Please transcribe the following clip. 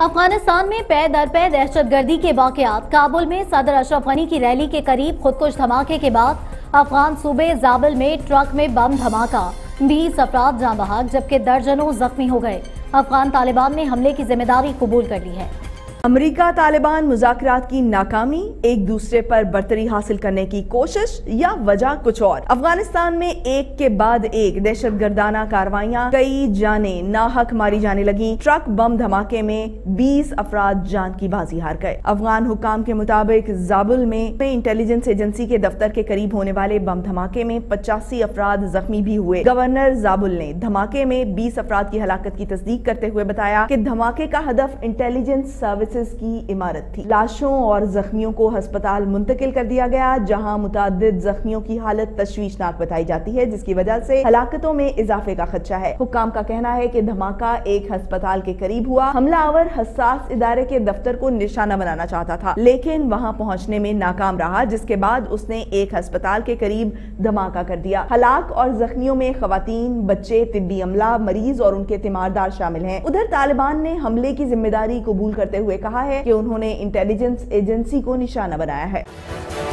افغانستان میں پے در پے دہشت گردی کے واقعات۔ کابل میں صدر اشرف غنی کی ریلی کے قریب خودکش دھماکے کے بعد افغان صوبے زابل میں ٹرک میں بم دھماکہ، 20 افراد جاں بحق جبکہ درجنوں زخمی ہو گئے۔ افغان طالبان نے حملے کی ذمہ داری قبول کر لی ہے۔ امریکہ طالبان مذاکرات کی ناکامی، ایک دوسرے پر برتری حاصل کرنے کی کوشش یا وجہ کچھ اور؟ افغانستان میں ایک کے بعد ایک دہشت گردانہ کارروائیاں، کئی جانیں ناحق ماری جانے لگیں۔ ٹرک بم دھماکے میں 20 افراد جان کی بازی ہار گئے۔ افغان حکام کے مطابق زابل میں انٹیلیجنس ایجنسی کے دفتر کے قریب ہونے والے بم دھماکے میں 85 افراد زخمی بھی ہوئے۔ گورنر زابل نے دھماکے میں 20 افراد کی ہلاکت کی تصدیق کرتے ہوئے بتایا کہ دھماکے کا ہدف انٹیلیجنس سروس کی عمارت تھی۔ لاشوں اور زخمیوں کو ہسپتال منتقل کر دیا گیا، جہاں متعدد زخمیوں کی حالت تشویشناک بتائی جاتی ہے، جس کی وجہ سے ہلاکتوں میں اضافے کا خدشہ ہے۔ حکام کا کہنا ہے کہ دھماکہ ایک ہسپتال کے قریب ہوا۔ حملہ آور حساس ادارے کے دفتر کو نشانہ بنانا چاہتا تھا، لیکن وہاں پہنچنے میں ناکام رہا، جس کے بعد اس نے ایک ہسپتال کے قریب دھماکہ کر دیا۔ ہلاک اور زخمیوں میں خواتین، بچے، طبی عملہ، مریض اور ان کے تیماردار شامل ہیں۔ ادھر طالبان نے حملے کی ذمہ داری قبول کرتے ہوئے کہا ہے کہ انہوں نے انٹیلیجنس ایجنسی کو نشانہ بنایا ہے۔